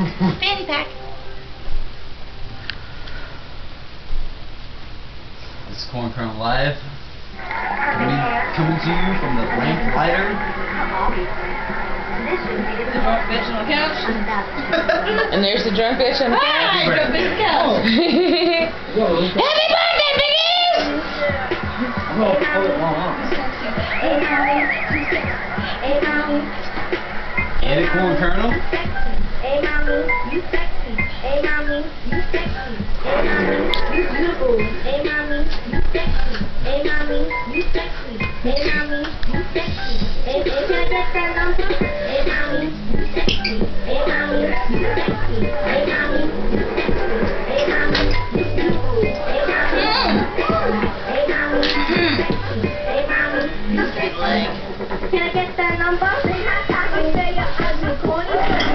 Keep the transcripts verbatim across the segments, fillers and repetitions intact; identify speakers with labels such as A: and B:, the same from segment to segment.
A: Fanny pack.
B: This is Cornkernal Live. Coming, coming to you from the blank lighter.
A: The drunk bitch on the couch.
C: And there's the drunk bitch on the couch.
A: Ah, drunk bitch on the couch.
C: Happy birthday, Biggies!
B: And a cornkernal.
D: Hey mommy, you sexy. Hey mommy, you sexy. Hey mommy, you beautiful. Hey mommy, you sexy. Hey mommy, you sexy. Hey mommy, you sexy. Hey, hey, can I get that number? Hey mommy, you sexy. Hey mommy, you sexy. Hey mommy, you sexy. Hey mommy, you beautiful. Hey mommy, hey mommy, you sexy. Hey mommy, you sexy. Can I get that number? Say my time and say your ugly corny.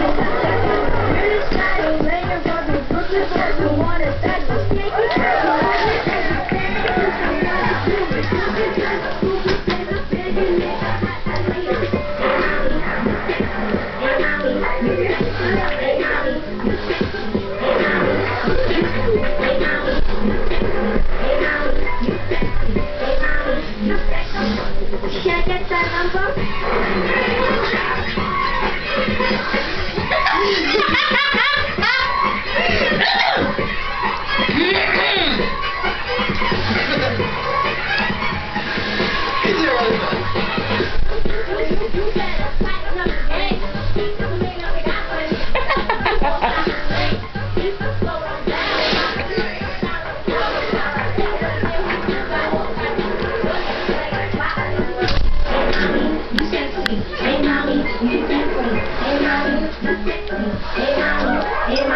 D: Can I get that number?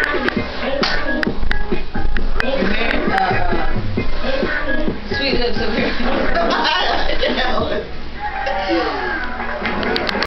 A: Sweet lips of